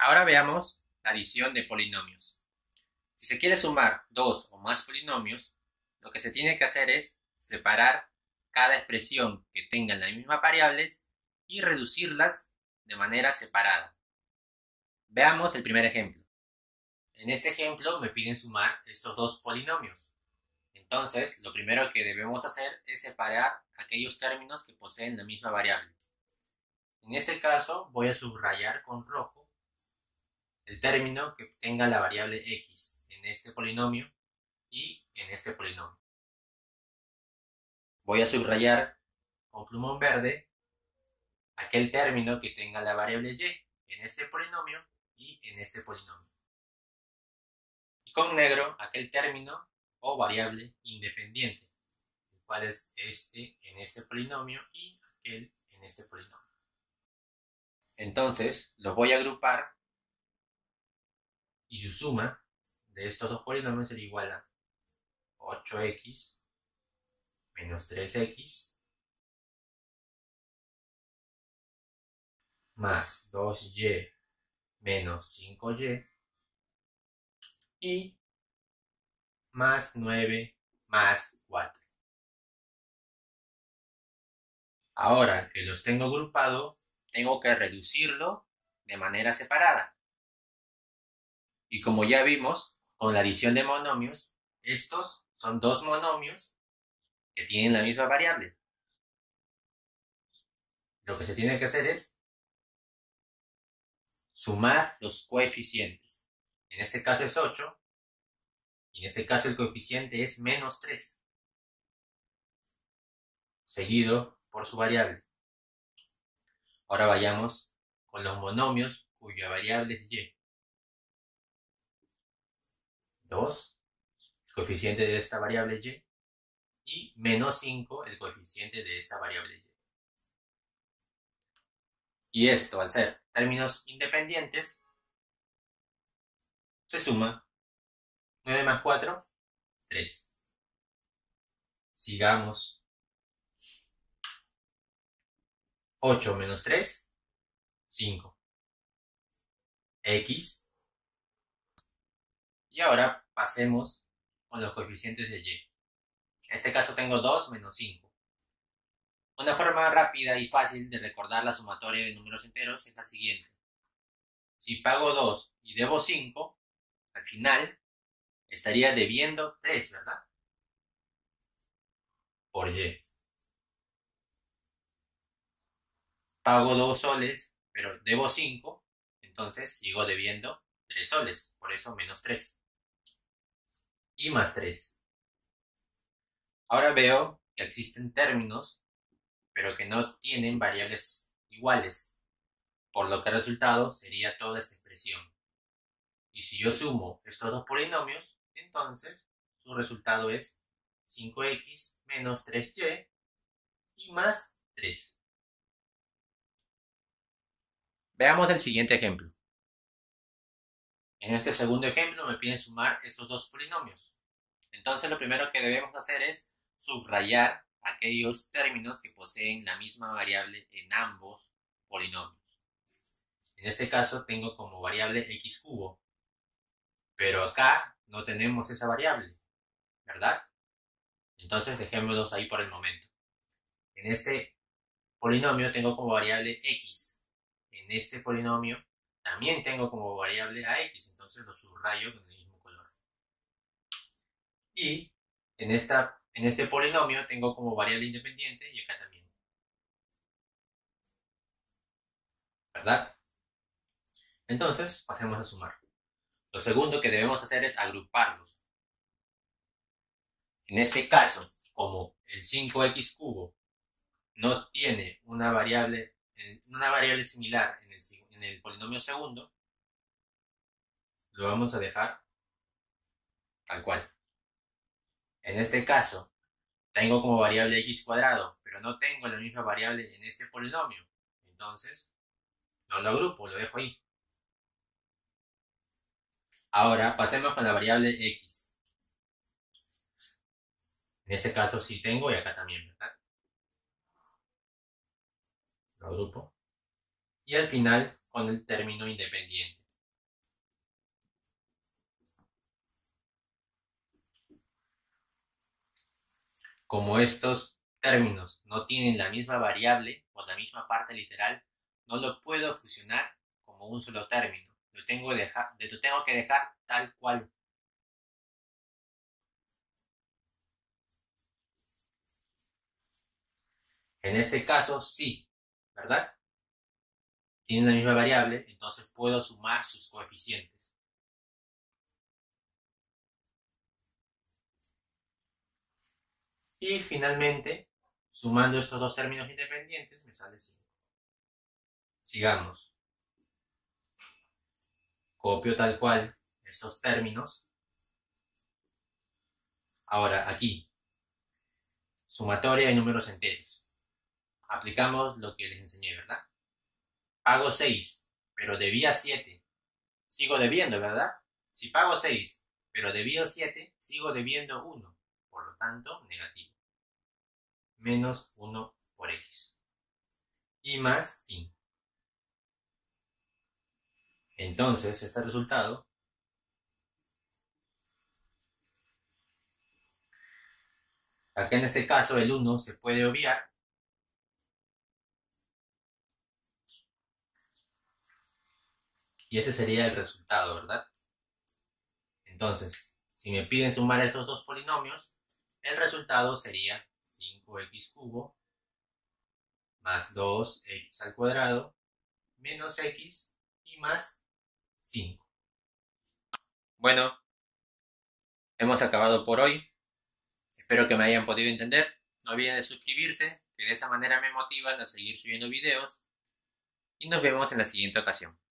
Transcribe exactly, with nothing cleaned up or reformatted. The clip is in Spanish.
Ahora veamos la adición de polinomios. Si se quiere sumar dos o más polinomios, lo que se tiene que hacer es separar cada expresión que tengan las mismas variables y reducirlas de manera separada. Veamos el primer ejemplo. En este ejemplo me piden sumar estos dos polinomios. Entonces, lo primero que debemos hacer es separar aquellos términos que poseen la misma variable. En este caso, voy a subrayar con rojo el término que tenga la variable x en este polinomio y en este polinomio. Voy a subrayar con plumón verde aquel término que tenga la variable y en este polinomio y en este polinomio. Y con negro aquel término o variable independiente, el cual es este en este polinomio y aquel en este polinomio. Entonces los voy a agrupar y su suma de estos dos polinomios será igual a ocho x menos tres x más dos y menos cinco y y más nueve más cuatro. Ahora que los tengo agrupado, tengo que reducirlo de manera separada. Y como ya vimos, con la adición de monomios, estos son dos monomios que tienen la misma variable. Lo que se tiene que hacer es sumar los coeficientes. En este caso es ocho, y en este caso el coeficiente es menos tres, seguido por su variable. Ahora vayamos con los monomios cuya variable es y. dos, el coeficiente de esta variable y, y menos cinco, el coeficiente de esta variable y. Y esto, al ser términos independientes, se suma nueve más cuatro, tres. Sigamos. ocho menos tres, cinco. X. Y ahora pasemos con los coeficientes de y. En este caso tengo dos menos cinco. Una forma rápida y fácil de recordar la sumatoria de números enteros es la siguiente. Si pago dos y debo cinco, al final estaría debiendo tres, ¿verdad? Por y. Pago dos soles, pero debo cinco, entonces sigo debiendo tres soles, por eso menos tres. Y más tres. Ahora veo que existen términos, pero que no tienen variables iguales, por lo que el resultado sería toda esta expresión. Y si yo sumo estos dos polinomios, entonces su resultado es cinco x menos tres y y más tres. Veamos el siguiente ejemplo. En este segundo ejemplo me piden sumar estos dos polinomios. Entonces lo primero que debemos hacer es subrayar aquellos términos que poseen la misma variable en ambos polinomios. En este caso tengo como variable x cubo, pero acá no tenemos esa variable, ¿verdad? Entonces dejémoslos ahí por el momento. En este polinomio tengo como variable x. En este polinomio también tengo como variable a x, entonces lo subrayo con el mismo color. Y en, esta, en este polinomio tengo como variable independiente y acá también. ¿Verdad? Entonces pasemos a sumar. Lo segundo que debemos hacer es agruparlos. En este caso, como el cinco x cubo no tiene una variable, una variable similar en el, en el polinomio segundo, lo vamos a dejar tal cual. En este caso, tengo como variable x cuadrado, pero no tengo la misma variable en este polinomio. Entonces, no lo agrupo, lo dejo ahí. Ahora, pasemos con la variable x. En este caso sí tengo y acá también, ¿verdad? Lo agrupo. Y al final, con el término independiente. Como estos términos no tienen la misma variable o la misma parte literal, no lo puedo fusionar como un solo término. Lo tengo, deja, lo tengo que dejar tal cual. En este caso, sí, ¿verdad? Tienen la misma variable, entonces puedo sumar sus coeficientes. Y finalmente, sumando estos dos términos independientes, me sale cinco. Sigamos. Copio tal cual estos términos. Ahora, aquí, sumatoria de números enteros. Aplicamos lo que les enseñé, ¿verdad? Pago seis, pero debía siete. Sigo debiendo, ¿verdad? Si pago seis, pero debía siete, sigo debiendo uno. Por lo tanto, negativo. Menos uno por X. Y más cinco. Entonces, este resultado acá en este caso el uno se puede obviar y ese sería el resultado, ¿verdad? Entonces, si me piden sumar esos dos polinomios, el resultado sería cinco x cubo más dos x al cuadrado menos x y más cinco. Bueno, hemos acabado por hoy. Espero que me hayan podido entender. No olviden de suscribirse, que de esa manera me motivan a seguir subiendo videos. Y nos vemos en la siguiente ocasión.